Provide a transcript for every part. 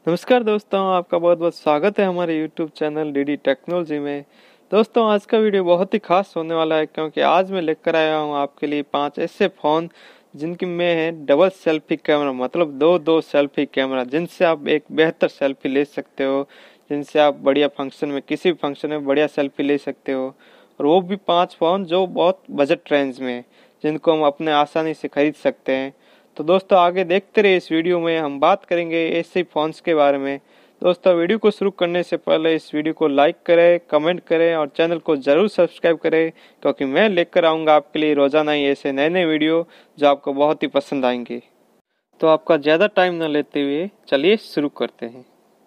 नमस्कार दोस्तों, आपका बहुत बहुत स्वागत है हमारे YouTube चैनल डीडी टेक्नोलॉजी में। दोस्तों, आज का वीडियो बहुत ही खास होने वाला है क्योंकि आज मैं लेकर आया हूं आपके लिए 5 ऐसे फ़ोन जिनकी में है डबल सेल्फी कैमरा, मतलब दो सेल्फी कैमरा, जिनसे आप एक बेहतर सेल्फी ले सकते हो, जिनसे आप बढ़िया फंक्शन में, किसी भी फंक्शन में बढ़िया सेल्फी ले सकते हो। और वो भी 5 फ़ोन जो बहुत बजट रेंज में, जिनको हम अपने आसानी से खरीद सकते हैं। तो दोस्तों, आगे देखते रहिए। इस वीडियो में हम बात करेंगे ऐसे फ़ोन्स के बारे में। दोस्तों, वीडियो को शुरू करने से पहले इस वीडियो को लाइक करें, कमेंट करें और चैनल को ज़रूर सब्सक्राइब करें, क्योंकि मैं लेकर आऊँगा आपके लिए रोज़ाना ही ऐसे नए नए वीडियो जो आपको बहुत ही पसंद आएंगे। तो आपका ज़्यादा टाइम न लेते हुए चलिए शुरू करते हैं।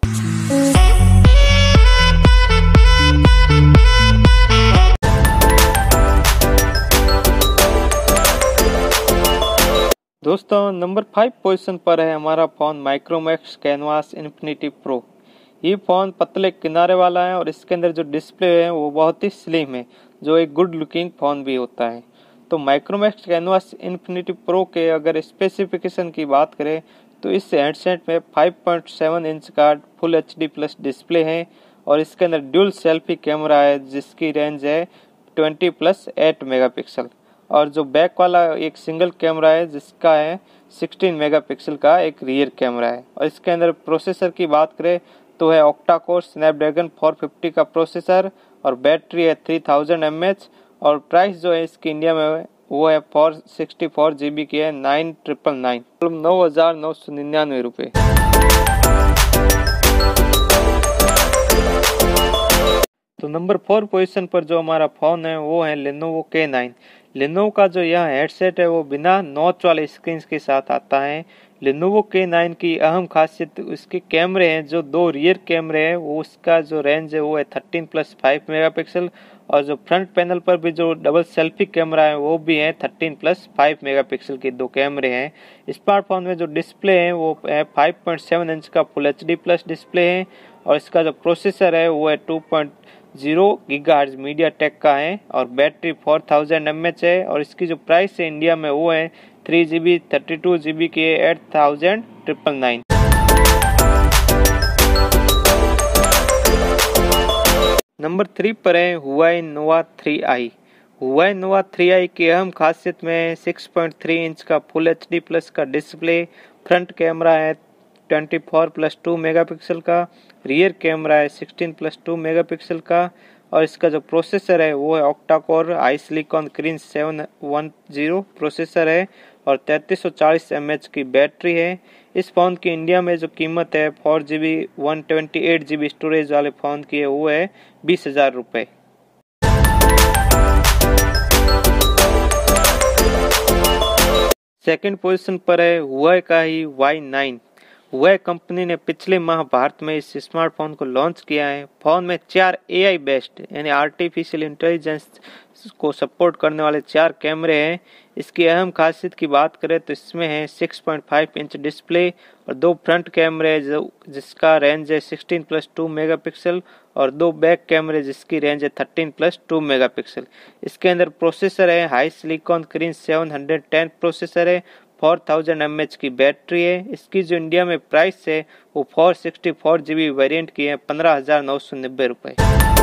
दोस्तों, नंबर 5 पोजीशन पर है हमारा phone Micromax Canvas Infinity Pro. ये फ़ोन पतले किनारे वाला है और इसके अंदर जो डिस्प्ले है वो बहुत ही स्लिम है, जो एक गुड लुकिंग फ़ोन भी होता है। तो माइक्रोमैक्स कैनवास इन्फिनिटी प्रो के अगर स्पेसिफिकेशन की बात करें तो इस हेडसेट में 5.7 इंच का फुल HD प्लस डिस्प्ले है और इसके अंदर ड्यूल सेल्फी कैमरा है जिसकी रेंज है 20+8 मेगापिक्सल। और जो बैक वाला एक सिंगल कैमरा है जिसका है 16 मेगापिक्सल का एक रियर कैमरा है। और इसके अंदर प्रोसेसर की बात करें तो है ऑक्टा कोर स्नैपड्रैगन 450 का प्रोसेसर और बैटरी है 3000 mAh। और प्राइस जो है इसकी इंडिया में वो है 464 GB की है 9999, मतलब 9,999 रुपये। तो नंबर 4 पोजीशन पर जो हमारा फ़ोन है वो है लेनोवो K9। लेनोवो का जो यह हेडसेट है वो बिना नॉच वाले स्क्रीन के साथ आता है। लेनोवो K9 की अहम खासियत उसके कैमरे हैं, जो 2 रियर कैमरे हैं वो उसका जो रेंज है वो है 13+5 मेगापिक्सल। और जो फ्रंट पैनल पर भी जो डबल सेल्फी कैमरा है वो भी है 13+5 मेगापिक्सल के 2 कैमरे हैं। स्मार्टफोन में जो डिस्प्ले है वो है 5.7 इंच का फुल HD प्लस डिस्प्ले है और इसका जो प्रोसेसर है वो है 2.0 गीगाहर्ट्ज मीडियाटेक का है और बैटरी 4000 mAh है। और इसकी जो प्राइस है इंडिया में वो है 3GB 32GB की 8,999। नंबर 3 पर है हुआई नोवा 3i। हुआई नोवा 3i की अहम खासियत में 6.3 इंच का फुल HD प्लस का डिस्प्ले, फ्रंट कैमरा है 24+2 मेगापिक्सल का, रियर कैमरा है 16+2 मेगापिक्सल का और इसका जो प्रोसेसर है वो है octa core HiSilicon Kirin 710 processor है और 3340 mAh की बैटरी है। इस फ़ोन की इंडिया में जो कीमत है 4GB 128GB स्टोरेज वाले फ़ोन की है वो है 20,000 रुपये। सेकंड पोजीशन पर है हुआई का ही Y9। हुआई कंपनी ने पिछले माह भारत में इस स्मार्टफोन को लॉन्च किया है। फोन में 4 AI बेस्ड यानी आर्टिफिशियल इंटेलिजेंस को सपोर्ट करने वाले 4 कैमरे हैं। इसकी अहम खासियत की बात करें तो इसमें है 6.5 इंच डिस्प्ले और 2 फ्रंट कैमरे जिसका रेंज है 16+2 मेगापिक्सल और 2 बैक कैमरे जिसकी रेंज है 13+2 मेगापिक्सल। इसके अंदर प्रोसेसर है हाई सिलिकॉन क्रीन 710 प्रोसेसर है, 4000 mAh की बैटरी है। इसकी जो इंडिया में प्राइस है वो 464GB वेरिएंट की है 15,990 रुपये।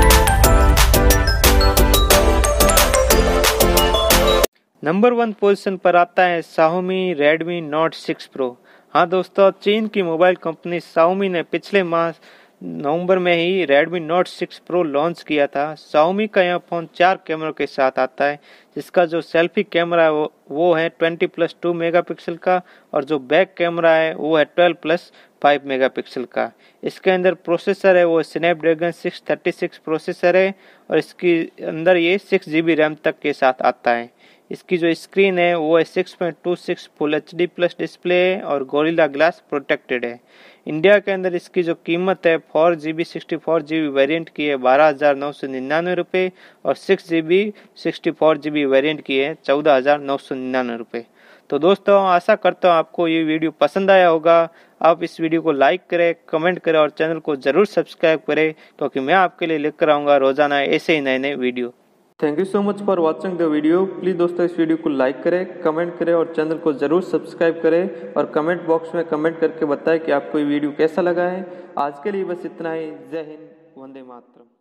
नंबर 1 पोजीशन पर आता है Xiaomi Redmi Note 6 Pro। हाँ दोस्तों, चीन की मोबाइल कंपनी Xiaomi ने पिछले माह नवंबर में ही Redmi Note 6 Pro लॉन्च किया था। Xiaomi का यह फ़ोन 4 कैमरों के साथ आता है, जिसका जो सेल्फी कैमरा है वो है 20+2 मेगापिक्सल का और जो बैक कैमरा है वो है 12+5 मेगापिक्सल का। इसके अंदर प्रोसेसर है वो स्नैपड्रैगन 636 प्रोसेसर है और इसके अंदर ये 6GB रैम तक के साथ आता है। इसकी जो स्क्रीन है वो है 6.26 फुल HD प्लस डिस्प्ले है और गोरिल्ला ग्लास प्रोटेक्टेड है। इंडिया के अंदर इसकी जो कीमत है 4GB 64GB वेरिएंट की है 12,999 रुपये और 6GB 64GB वेरिएंट की है 14,999 रुपये। तो दोस्तों, आशा करता हूँ आपको ये वीडियो पसंद आया होगा। आप इस वीडियो को लाइक करें, कमेंट करें और चैनल को ज़रूर सब्सक्राइब करें, क्योंकि मैं आपके लिए लेकर आऊँगा रोज़ाना ऐसे ही नए नए video. Thank you so much for watching the video. Please दोस्तों इस वीडियो को लाइक करें, कमेंट करें और चैनल को ज़रूर सब्सक्राइब करें और कमेंट बॉक्स में कमेंट करके बताएं कि आपको ये वीडियो कैसा लगा है। आज के लिए बस इतना ही। जय हिंद, वंदे मातरम।